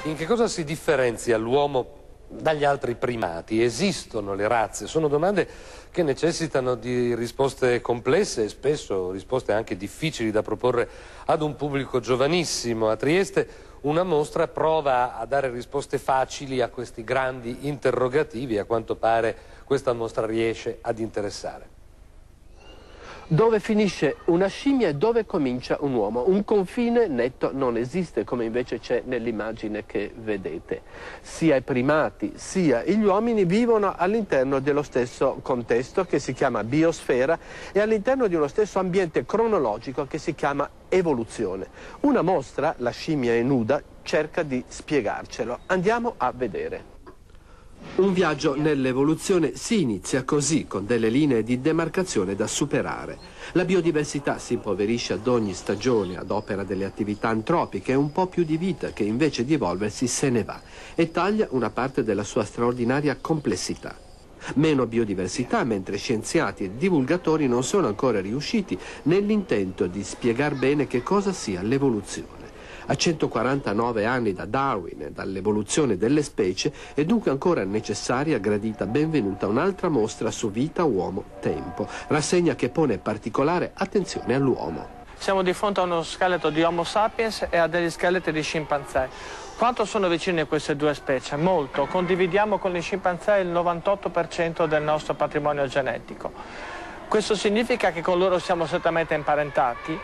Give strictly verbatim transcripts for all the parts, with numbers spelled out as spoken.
In che cosa si differenzia l'uomo dagli altri primati? Esistono le razze? Sono domande che necessitano di risposte complesse e spesso risposte anche difficili da proporre ad un pubblico giovanissimo. A Trieste una mostra prova a dare risposte facili a questi grandi interrogativi e a quanto pare questa mostra riesce ad interessare. Dove finisce una scimmia e dove comincia un uomo? Un confine netto non esiste, come invece c'è nell'immagine che vedete. Sia i primati sia gli uomini vivono all'interno dello stesso contesto che si chiama biosfera e all'interno di uno stesso ambiente cronologico che si chiama evoluzione. Una mostra, La scimmia è nuda, cerca di spiegarcelo. Andiamo a vedere. Un viaggio nell'evoluzione si inizia così, con delle linee di demarcazione da superare. La biodiversità si impoverisce ad ogni stagione ad opera delle attività antropiche e un po' più di vita che invece di evolversi se ne va e taglia una parte della sua straordinaria complessità. Meno biodiversità, mentre scienziati e divulgatori non sono ancora riusciti nell'intento di spiegar bene che cosa sia l'evoluzione. A centoquarantanove anni da Darwin e dall'evoluzione delle specie è dunque ancora necessaria, gradita, benvenuta un'altra mostra su vita, uomo, tempo, rassegna che pone particolare attenzione all'uomo. Siamo di fronte a uno scheletro di Homo sapiens e a degli scheletri di scimpanzé. Quanto sono vicine queste due specie? Molto. Condividiamo con gli scimpanzé il novantotto per cento del nostro patrimonio genetico. Questo significa che con loro siamo strettamente imparentati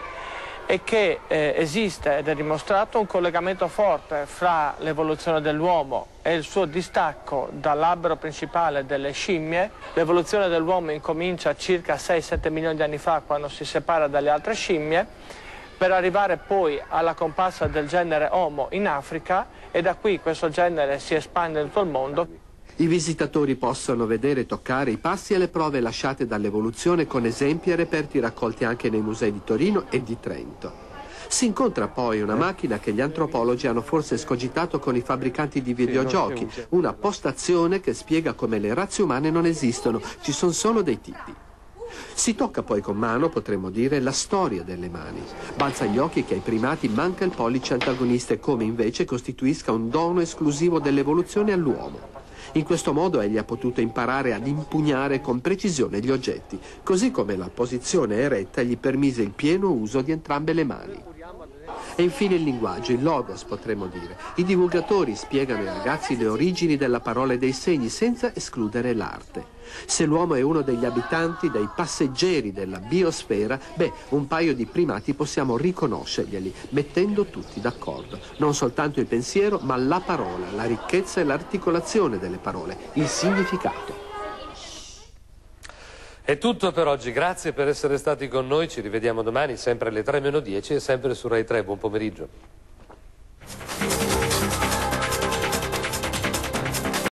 e che eh, esiste ed è dimostrato un collegamento forte fra l'evoluzione dell'uomo e il suo distacco dall'albero principale delle scimmie. L'evoluzione dell'uomo incomincia circa sei sette milioni di anni fa, quando si separa dalle altre scimmie, per arrivare poi alla comparsa del genere Homo in Africa, e da qui questo genere si espande in tutto il mondo. I visitatori possono vedere e toccare i passi e le prove lasciate dall'evoluzione con esempi e reperti raccolti anche nei musei di Torino e di Trento. Si incontra poi una macchina che gli antropologi hanno forse escogitato con i fabbricanti di videogiochi, una postazione che spiega come le razze umane non esistono, ci sono solo dei tipi. Si tocca poi con mano, potremmo dire, la storia delle mani. Balza agli occhi che ai primati manca il pollice antagonista e come invece costituisca un dono esclusivo dell'evoluzione all'uomo. In questo modo egli ha potuto imparare ad impugnare con precisione gli oggetti, così come la posizione eretta gli permise il pieno uso di entrambe le mani. E infine il linguaggio, il logos potremmo dire. I divulgatori spiegano ai ragazzi le origini della parola e dei segni senza escludere l'arte. Se l'uomo è uno degli abitanti, dei passeggeri della biosfera, beh, un paio di primati possiamo riconoscerglieli, mettendo tutti d'accordo. Non soltanto il pensiero, ma la parola, la ricchezza e l'articolazione delle parole, il significato. È tutto per oggi, grazie per essere stati con noi, ci rivediamo domani sempre alle tre meno dieci e sempre su Rai tre, buon pomeriggio.